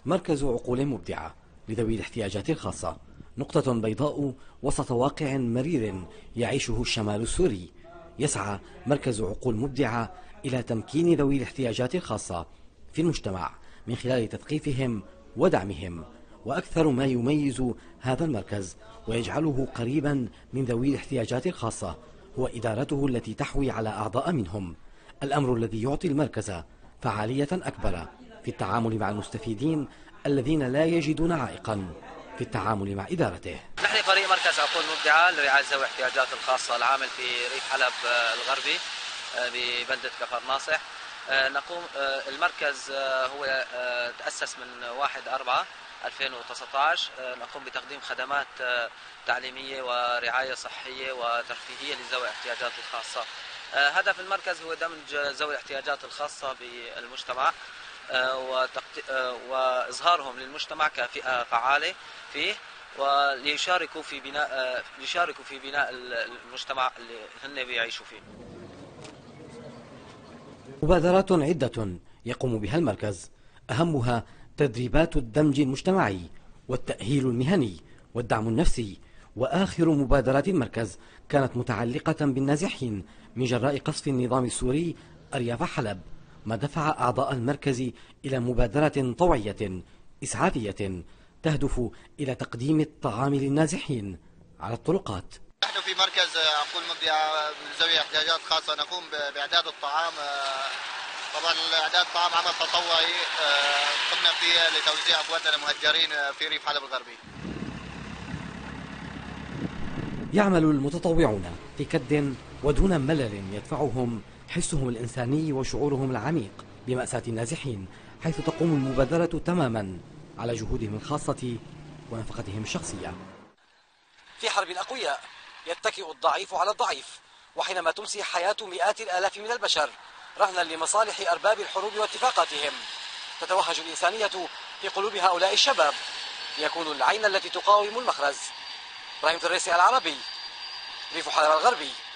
مركز عقول مبدعة لذوي الاحتياجات الخاصة، نقطة بيضاء وسط واقع مرير يعيشه الشمال السوري. يسعى مركز عقول مبدعة إلى تمكين ذوي الاحتياجات الخاصة في المجتمع من خلال تثقيفهم ودعمهم. وأكثر ما يميز هذا المركز ويجعله قريبا من ذوي الاحتياجات الخاصة هو إدارته التي تحوي على أعضاء منهم، الأمر الذي يعطي المركز فعالية أكبر في التعامل مع المستفيدين الذين لا يجدون عائقا في التعامل مع إدارته. نحن فريق مركز عقول مبدعة لرعاية ذوي الاحتياجات الخاصة العامل في ريف حلب الغربي ببلدة كفر ناصح. نقوم المركز هو تأسس من 1/4/2019. نقوم بتقديم خدمات تعليمية ورعاية صحية وترفيهية لذوي الاحتياجات الخاصة. هدف المركز هو دمج ذوي الاحتياجات الخاصة بالمجتمع وإظهارهم للمجتمع كفئة فعالة فيه، وليشاركوا في بناء المجتمع اللي هن بيعيشوا فيه. مبادرات عدة يقوم بها المركز، أهمها تدريبات الدمج المجتمعي والتأهيل المهني والدعم النفسي. وآخر مبادرات المركز كانت متعلقة بالنازحين من جراء قصف النظام السوري أرياف حلب، ما دفع أعضاء المركز إلى مبادرة طوعية إسعافية تهدف إلى تقديم الطعام للنازحين على الطرقات. نحن في مركز عقول مبدعة ذوي احتياجات خاصة نقوم بإعداد الطعام. طبعا إعداد الطعام عمل تطوعي قمنا فيه لتوزيع أخواتنا المهجرين في ريف حلب الغربي. يعمل المتطوعون في كد ودون ملل يدفعهم حسهم الإنساني وشعورهم العميق بمأساة النازحين، حيث تقوم المبادرة تماما على جهودهم الخاصة ونفقتهم الشخصية. في حرب الأقوياء يتكئ الضعيف على الضعيف، وحينما تمسي حياة مئات الآلاف من البشر رهنا لمصالح أرباب الحروب واتفاقاتهم، تتوهج الإنسانية في قلوب هؤلاء الشباب ليكونوا العين التي تقاوم المخرز. إبراهيم تريسي العربي، ريف حلب الغربي.